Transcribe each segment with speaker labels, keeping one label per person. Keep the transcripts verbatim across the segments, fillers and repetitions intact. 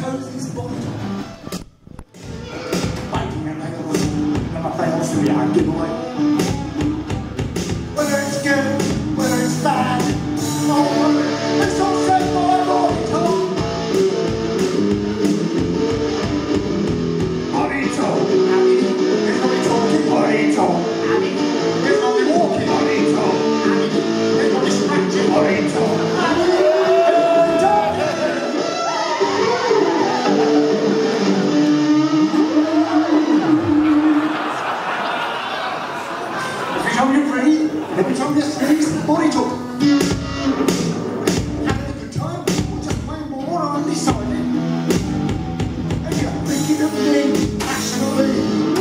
Speaker 1: chose this body top. Biting and hanging on, and my fails to react, give away. Whether it's good, whether it's bad, oh, it's all said by body top. Body top, there's nobody talking, body top. There's nobody walking, body top. There's nobody scratching, body top. Every time you sneeze, body talk. Having a good time, or just playing more undecided. And you're thinking of me passionately.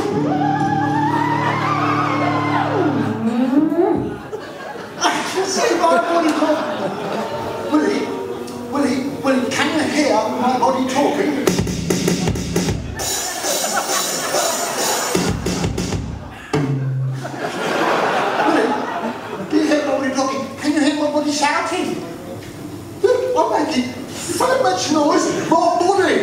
Speaker 1: I can see my body talk. Willie, Willie, Willie, can you hear my body talking? Shouting! I'm making so much noise, my body!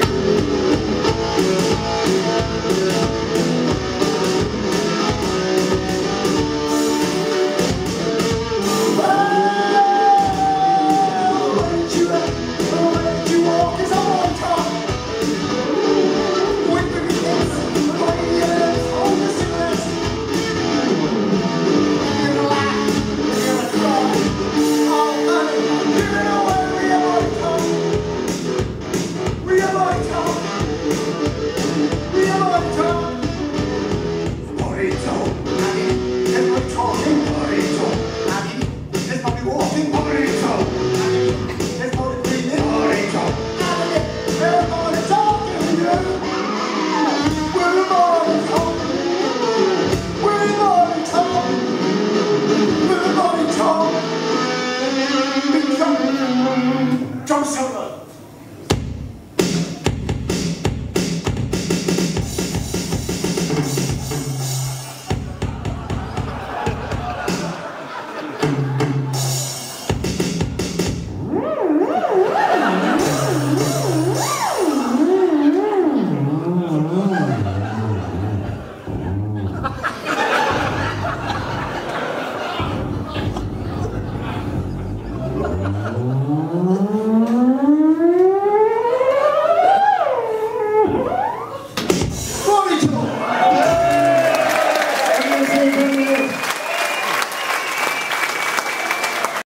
Speaker 1: Jump so low.